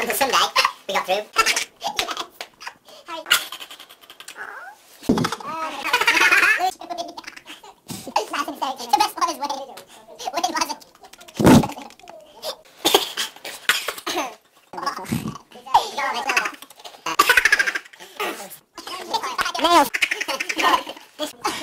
Until Sunday, we got through. It's the best one is Wayne. Wayne was it. Nails.